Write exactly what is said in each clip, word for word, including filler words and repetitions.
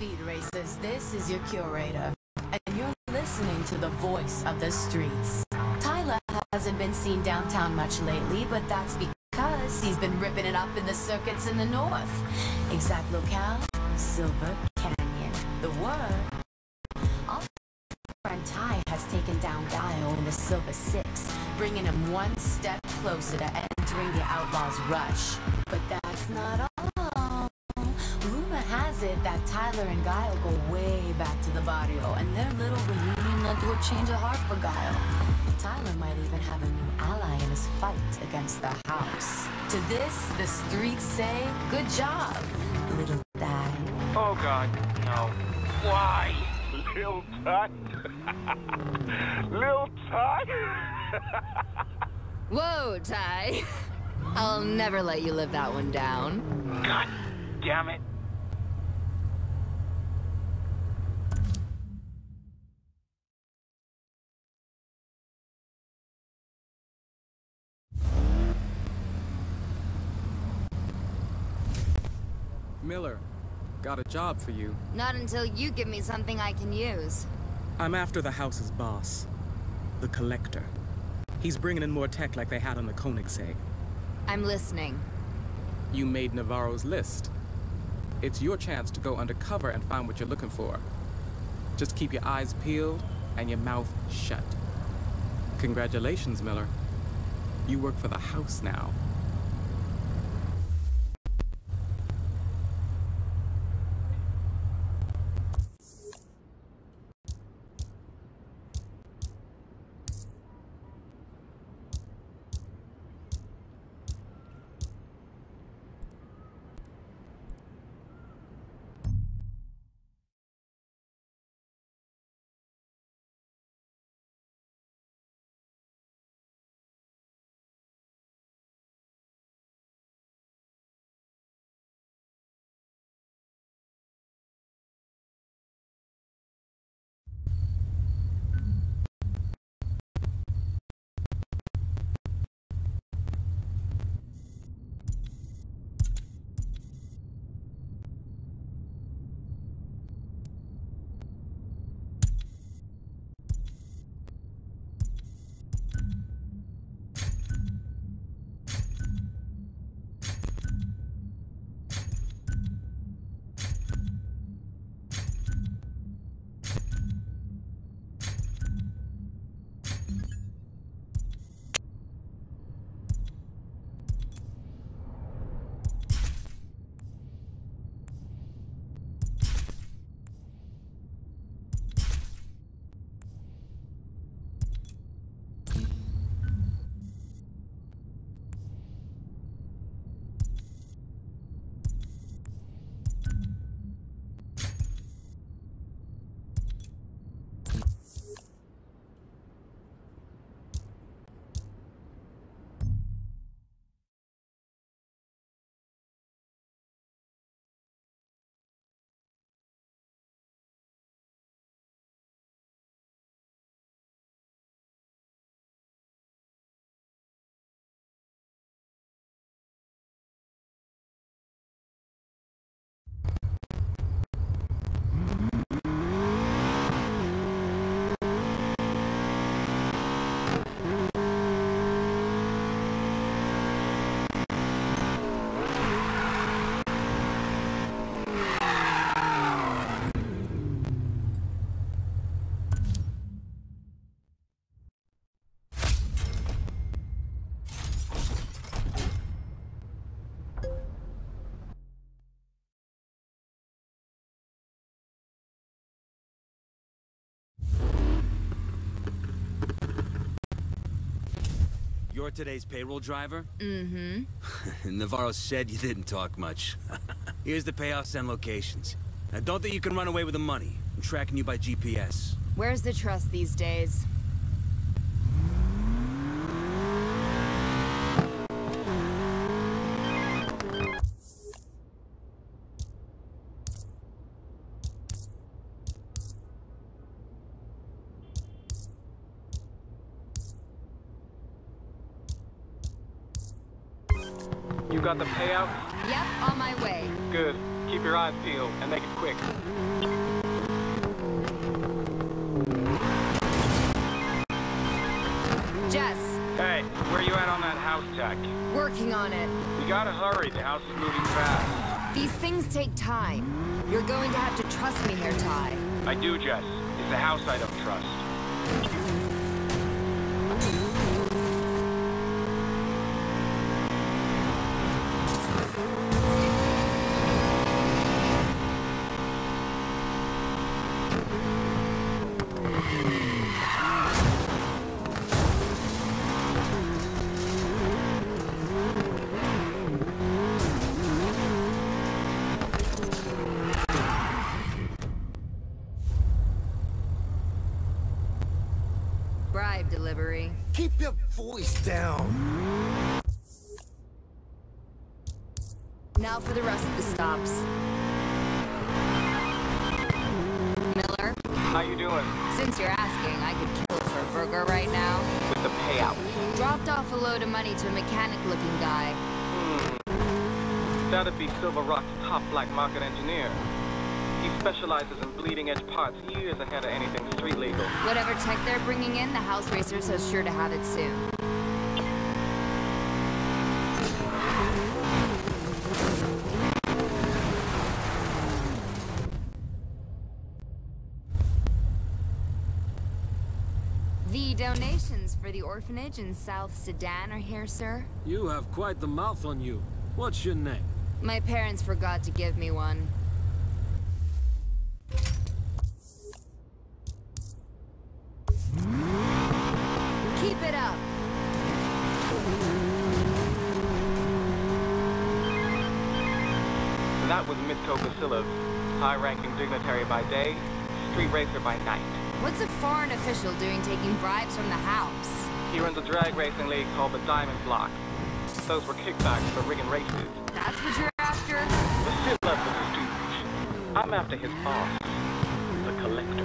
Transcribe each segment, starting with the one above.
Speed Racers, this is your curator, and you're listening to the voice of the streets. Tyler hasn't been seen downtown much lately, but that's because he's been ripping it up in the circuits in the north. Exact locale, Silver Canyon. The word, our friend Ty has taken down Guile in the Silver Six, bringing him one step closer to entering the Outlaws' rush. But that's not all. Rumor has it that Tyler and Guile go way back to the barrio, and their little reunion led to a change of heart for Guile. Tyler might even have a new ally in his fight against the house. To this, the streets say, good job, little Ty. Oh God, no. Why? Lil Ty? Lil Ty? Whoa, Ty. I'll never let you live that one down. God damn it. Miller, got a job for you. Not until you give me something I can use. I'm after the house's boss, the Collector. He's bringing in more tech like they had on the Koenigsegg. I'm listening. You made Navarro's list. It's your chance to go undercover and find what you're looking for. Just keep your eyes peeled and your mouth shut. Congratulations, Miller. You work for the house now. You're today's payroll driver? Mm-hmm. Navarro said you didn't talk much. Here's the payoffs and locations. Now don't think you can run away with the money. I'm tracking you by G P S. Where's the trust these days? You got the payout? Yep, on my way. Good. Keep your eyes peeled and make it quick. Jess, Hey, where you at on that house tech? working on it. We gotta hurry, the house is moving fast. These things take time. You're going to have to trust me here, Ty. I do, Jess. It's the house I don't trust. Bribe delivery. Keep your voice down. Now for the rest of the stops. Miller, How you doing? since you're asking, I could kill for a burger right now. With the payout. Dropped off a load of money to a mechanic-looking guy. Hmm. That'd be Silver Rock's top black market engineer. He specializes in bleeding-edge parts years ahead of anything street legal. Whatever tech they're bringing in, the house racers are sure to have it soon. The donations for the orphanage in South Sudan are here, sir. You have quite the mouth on you. What's your name? My parents forgot to give me one. Keep it up. That was Mitko Vasilov, high-ranking dignitary by day, street racer by night. What's a foreign official doing taking bribes from the house? He runs a drag racing league called the Diamond Block. Those were kickbacks for rigging races. That's what you're after? Vasilov was a stooge. I'm after his boss, the Collector.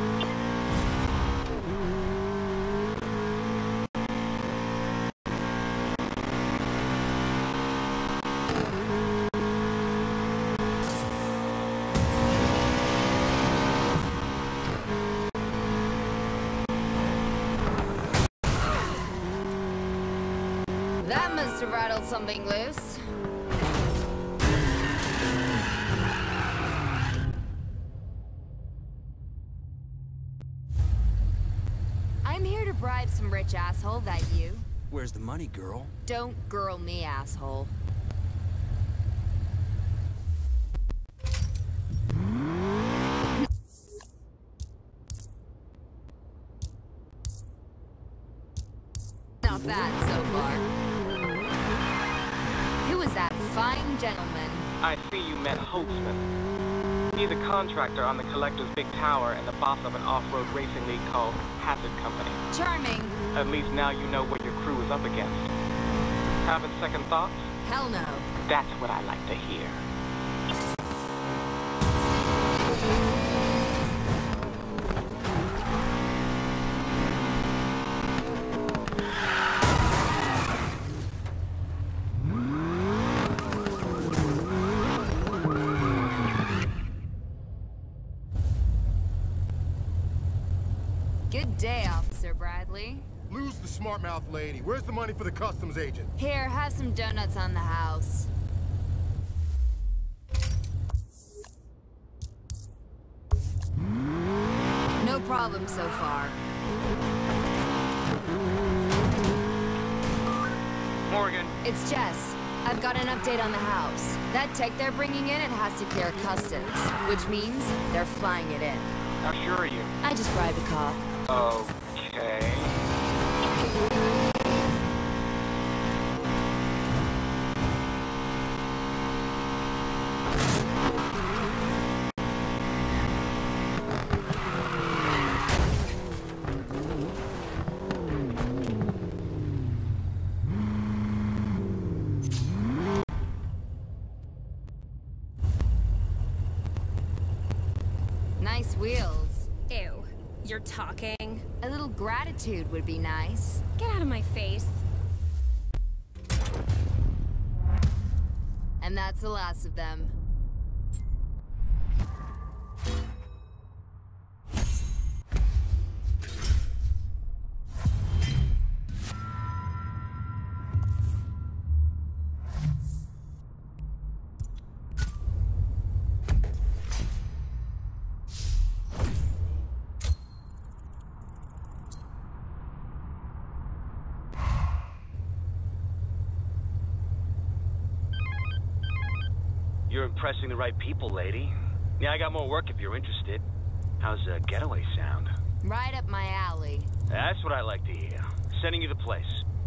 That must have rattled something loose. I'm here to bribe some rich asshole, that you? Where's the money, girl? Don't girl me, asshole. Not bad so far. Who is that fine gentleman? I see you met Holtzman. He's a contractor on the Collector's big tower and the boss of an off-road racing league called Hazard Company. Charming. At least now you know what your crew is up against. Having second thoughts? Hell no. That's what I like to hear. Good day, Officer Bradley. Lose the smart mouth lady. Where's the money for the customs agent? Here, have some donuts on the house. No problem so far. Morgan, It's Jess. I've got an update on the house. That tech they're bringing in, it has to clear customs, which means they're flying it in. how sure are you? I just bribed a cop. Okay. Nice wheels. Ew. You're talking? A little gratitude would be nice. Get out of my face. And that's the last of them. you're impressing the right people, lady. Yeah, I got more work if you're interested. How's a getaway sound? Right up my alley. That's what I like to hear. Sending you the place.